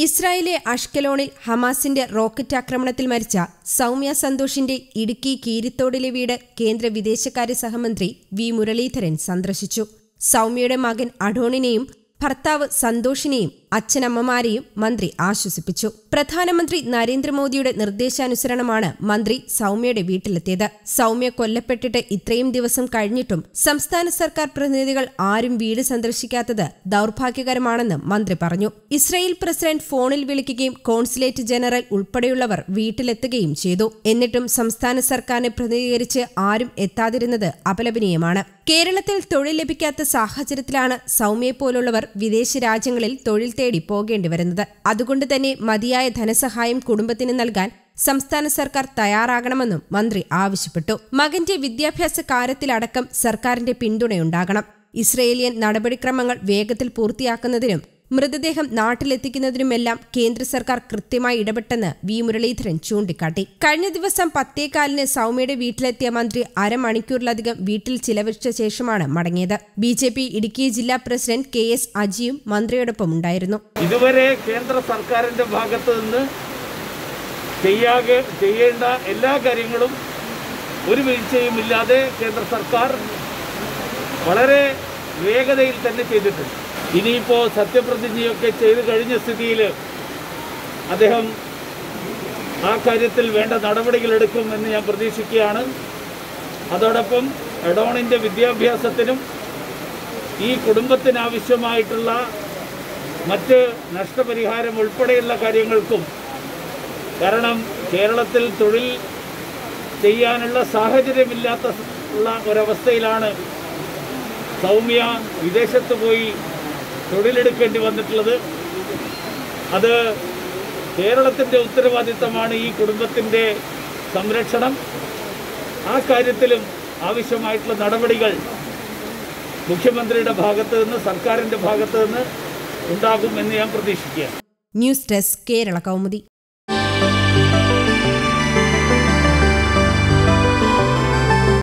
ഇസ്രായേലിലെ അഷ്കലോണിൽ ഹമാസിന്റെ റോക്കറ്റ് ആക്രമണത്തിൽ മരിച്ച സൗമ്യ സന്തോഷിന്റെ ഇടുക്കി കീരിത്തോടിലെ വീട് കേന്ദ്ര വിദേശകാര്യ സഹമന്ത്രി വി മുരളീധരൻ സന്ദർശിച്ചു. സൗമ്യയുടെ മകൻ അഡോണിനെയും ഭർത്താവ് സന്തോഷിനെയും അച്ഛനമ്മമാരെയും മന്ത്രി ആശ്വസിപ്പിച്ചു. പ്രധാനമന്ത്രി നരേന്ദ്രമോദിയുടെ നിർദ്ദേശാനുസരണമാണ് മന്ത്രി സൗമ്യയുടെ വീട്ടിലെത്തിയത്. സൗമ്യ കൊല്ലപ്പെട്ടിട്ട് ഇത്രയും ദിവസം കഴിഞ്ഞിട്ടും സംസ്ഥാന സർക്കാർ പ്രതിനിധികൾ ആരും വീട് സന്ദർശിക്കാത്തത് ദൗർഭാഗ്യകരമാണെന്ന് മന്ത്രി പറഞ്ഞു. ഇസ്രായേൽ പ്രസിഡന്റ് ഫോണിൽ വിളിക്കുകയും കോൺസുലേറ്റ് ജനറൽ ഉൾപ്പെടെയുള്ളവർ വീട്ടിലെത്തുകയും ചെയ്തു. എന്നിട്ടും സംസ്ഥാന സർക്കാരിനെ പ്രതിനിധീകരിച്ച് ആരും എത്താതിരുന്നത് അപലപനീയമാണ്. കേരളത്തിൽ തൊഴിൽ ലഭിക്കാത്ത സാഹചര്യത്തിലാണ് സൗമ്യയെപ്പോലുള്ളവർ വിദേശ രാജ്യങ്ങളിൽ തൊഴിൽ തേടി പോകേണ്ടി വരുന്നത്. അതുകൊണ്ട് തന്നെ മതിയായ ധനസഹായം കുടുംബത്തിന് നൽകാൻ സംസ്ഥാന സർക്കാർ തയ്യാറാകണമെന്നും മന്ത്രി ആവശ്യപ്പെട്ടു. മകന്റെ വിദ്യാഭ്യാസ കാര്യത്തിലടക്കം സർക്കാരിന്റെ പിന്തുണയുണ്ടാകണം. ഇസ്രയേലിയൻ നടപടിക്രമങ്ങൾ വേഗത്തിൽ പൂർത്തിയാക്കുന്നതിനും മൃതദേഹം നാട്ടിലെത്തിക്കുന്നതിനുമെല്ലാം കേന്ദ്ര സർക്കാർ കൃത്യമായി ഇടപെട്ടെന്ന് വി മുരളീധരൻ ചൂണ്ടിക്കാട്ടി. കഴിഞ്ഞ ദിവസം 10:15 സൗമ്യയുടെ വീട്ടിലെത്തിയ മന്ത്രി അരമണിക്കൂറിലധികം വീട്ടിൽ ചിലവഴിച്ച ശേഷമാണ് മടങ്ങിയത്. ബിജെപി ഇടുക്കി ജില്ലാ പ്രസിഡന്റ് KS അജിയും മന്ത്രിയോടൊപ്പം ഉണ്ടായിരുന്നു. ഇതുവരെ കേന്ദ്ര സർക്കാരിന്റെ ഭാഗത്ത് നിന്ന് ചെയ്യേണ്ട എല്ലാ കാര്യങ്ങളും ഒരു വീഴ്ചയുമില്ലാതെ കേന്ദ്ര സർക്കാർ വളരെ വേഗതയിൽ തന്നെ ചെയ്തിട്ടുണ്ട്. ഇനിയിപ്പോൾ സത്യപ്രതിജ്ഞയൊക്കെ ചെയ്തു കഴിഞ്ഞ സ്ഥിതിയിൽ അദ്ദേഹം ആ കാര്യത്തിൽ വേണ്ട നടപടികളെടുക്കുമെന്ന് ഞാൻ പ്രതീക്ഷിക്കുകയാണ്. അതോടൊപ്പം എഡോണിൻ്റെ വിദ്യാഭ്യാസത്തിനും ഈ കുടുംബത്തിനാവശ്യമായിട്ടുള്ള മറ്റ് നഷ്ടപരിഹാരം ഉൾപ്പെടെയുള്ള കാര്യങ്ങൾക്കും, കാരണം കേരളത്തിൽ തൊഴിൽ ചെയ്യാനുള്ള സാഹചര്യമില്ലാത്ത ഒരവസ്ഥയിലാണ് സൗമ്യ വിദേശത്ത് പോയി തൊഴിലെടുക്കേണ്ടി വന്നിട്ടുള്ളത്. അത് കേരളത്തിൻ്റെ ഉത്തരവാദിത്തമാണ് ഈ കുടുംബത്തിൻ്റെ സംരക്ഷണം. ആ കാര്യത്തിലും ആവശ്യമായിട്ടുള്ള നടപടികൾ മുഖ്യമന്ത്രിയുടെ ഭാഗത്ത് നിന്ന്, സർക്കാരിൻ്റെ ഭാഗത്ത് നിന്ന് ഉണ്ടാകുമെന്ന് ഞാൻ പ്രതീക്ഷിക്കുകയാണ്. News desk, Kerala Kaumudi.